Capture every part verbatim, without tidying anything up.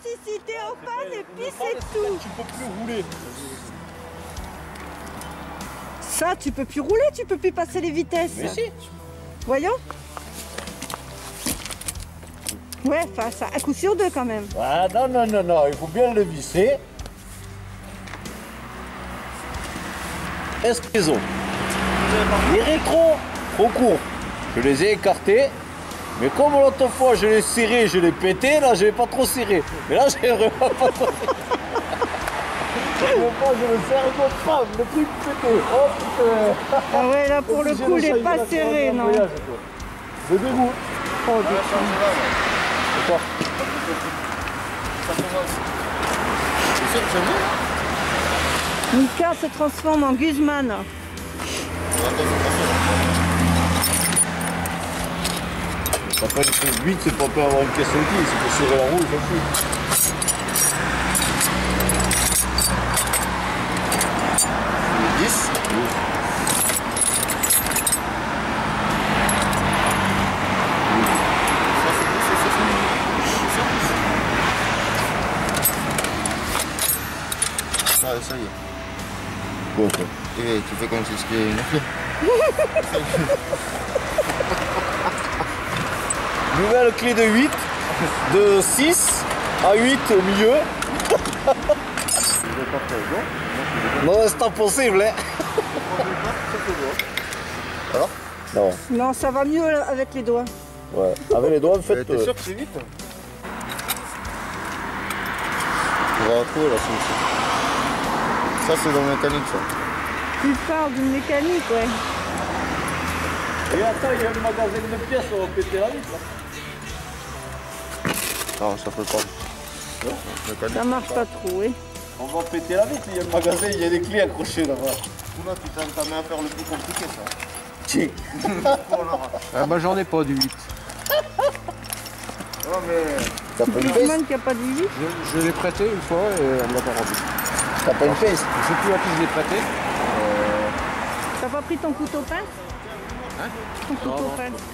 ici, t'es en panne et puis c'est tout. Tu peux plus rouler. Ça, tu peux plus rouler, tu peux plus passer les vitesses. Mais si. Voyons. Ouais, enfin, ça, un coup sur deux quand même. Ah non, non, non, non, il faut bien le visser. Espresso. Les rétros, trop courts. Je les ai écartés. Mais comme l'autre fois je l'ai serré, je l'ai pété, là je l'ai pas trop serré. Mais là j'ai vraiment pas trop serré. Une fois je le serre, bon, pam, le truc pété. Oh putain. Ah ouais, là pour le coup, il n'est pas serré, non. Je dégoûte. Oh, Dieu. C'est quoi? Mika se transforme en Guzman. Ça peut être huit, c'est pas pour avoir une caisse outil, c'est pour serrer la roue, il s'en fout. dix. Oui. Ça, ça y est. Quoi ça? Et tu fais comme si c'était une affaire. Nouvelle clé de huit, de six à huit au milieu. Non, c'est impossible, hein. Alors? Non, Non, ça va mieux avec les doigts. ouais. Avec les doigts, en fait. T'es euh, sûr que c'est huit? On va retrouver là, c'est ça, c'est dans la mécanique, ça. Tu parles d'une mécanique, ouais. Et attends, il y a le magasin de pièces, on va péter la vitre là. Non, ça fait pas. Non, mécanique. Ça marche pas trop, oui. On va péter la vitre, il y a le magasin, il y a des clés accrochées là-bas. Oula, tu t'as entamé à faire le plus compliqué, ça. Tiens. Ah bah j'en ai pas du huit. Non, mais... T'as pas une face? Guzman qui a pas de huit. Je, je l'ai prêté une fois et elle m'a pas rendu. T'as pas une face? Je sais plus à qui je l'ai prêté. Euh... T'as pas pris ton couteau pince? Hein? Ton couteau Non, non. pince.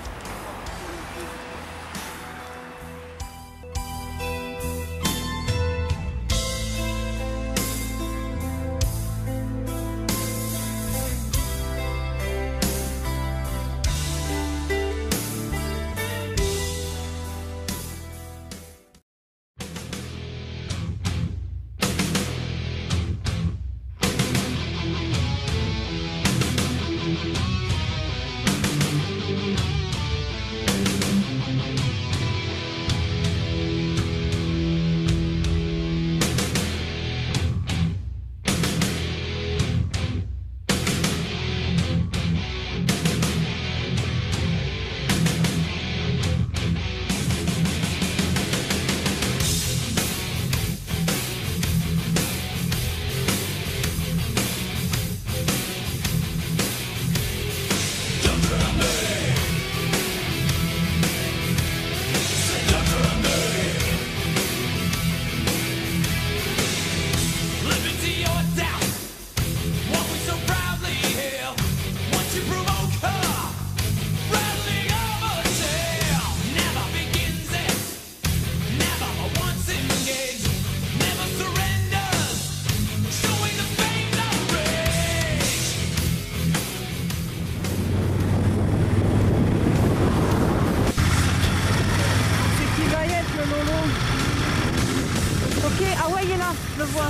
Ok, ah ouais, il est là, je le vois.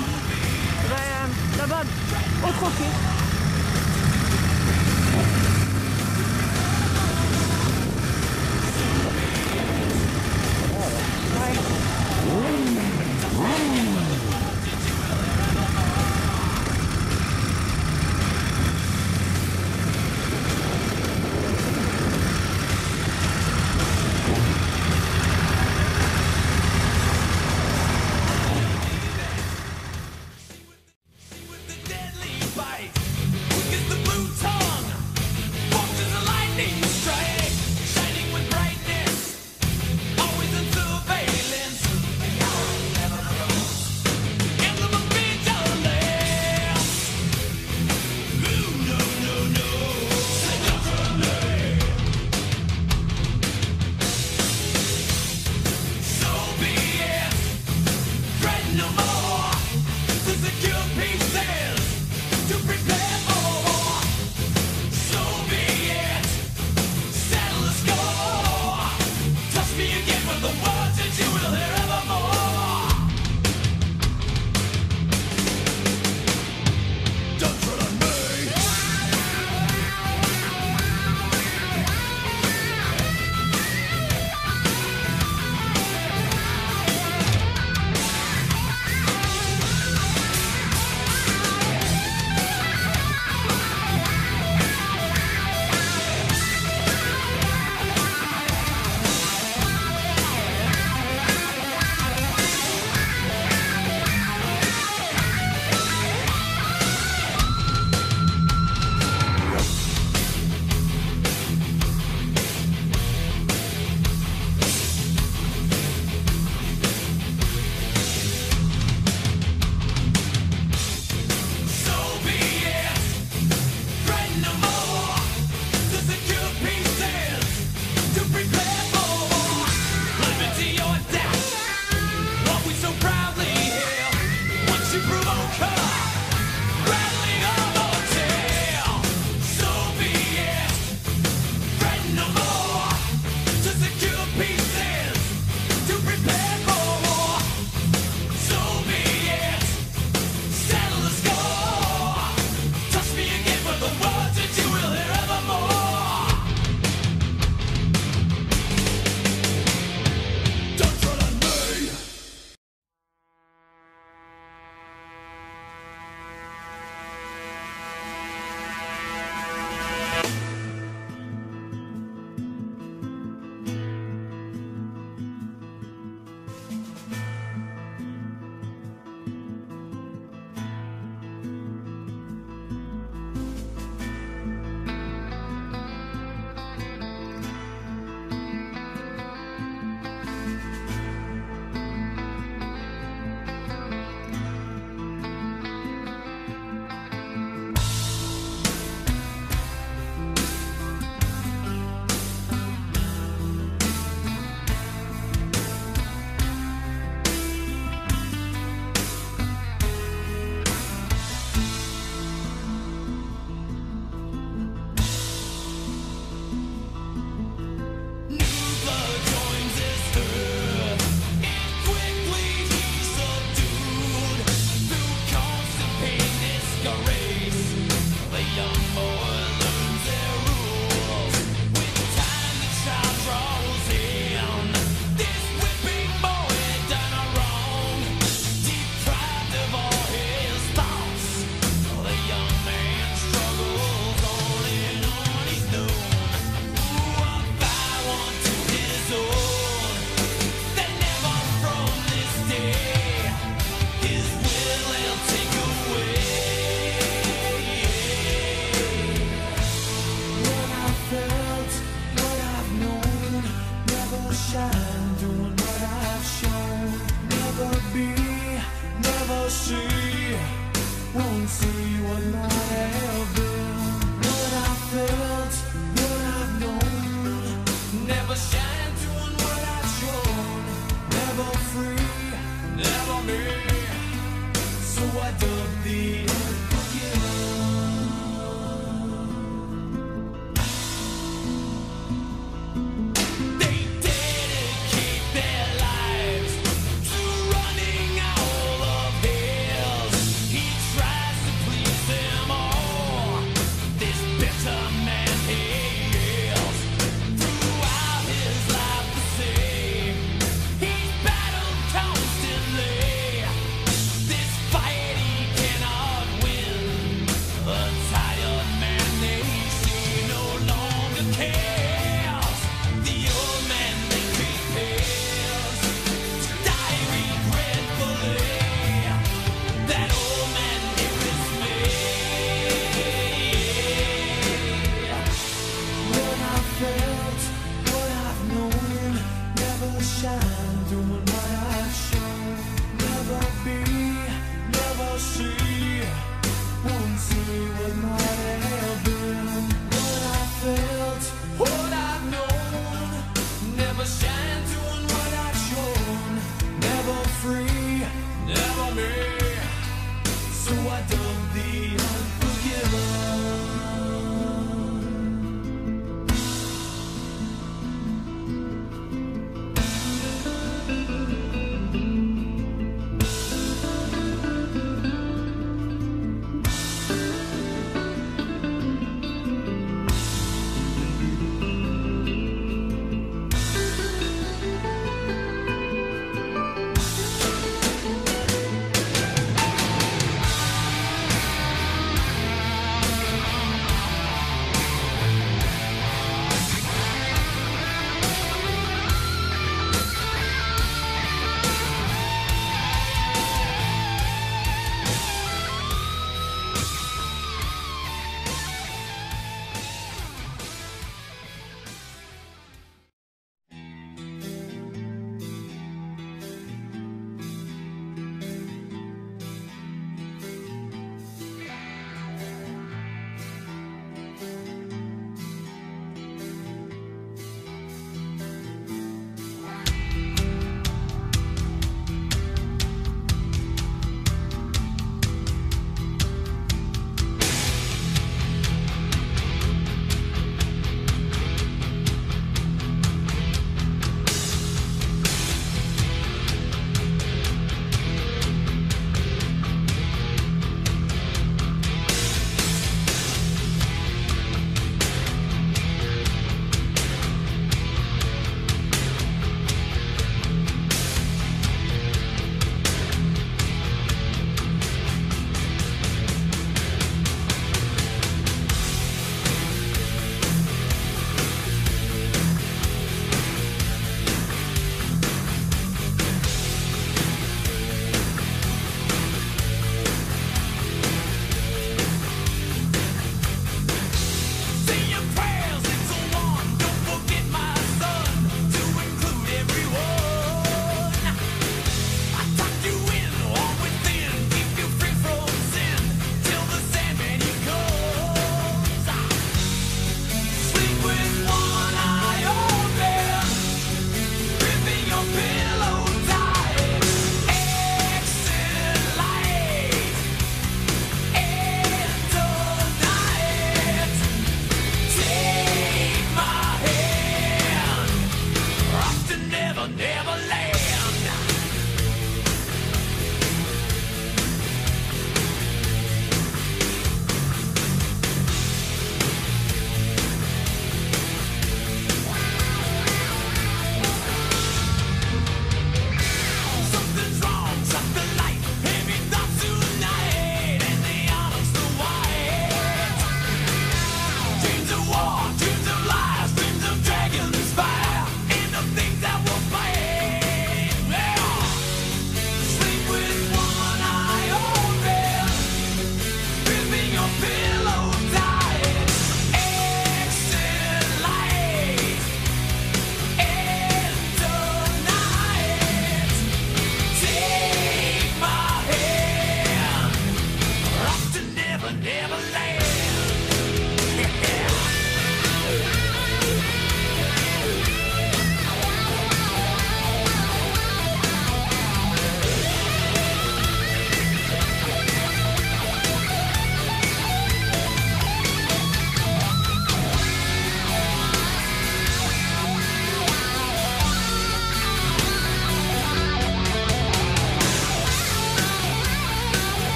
Ben, là-bas, au troquet. Fight. Never me, so I dug the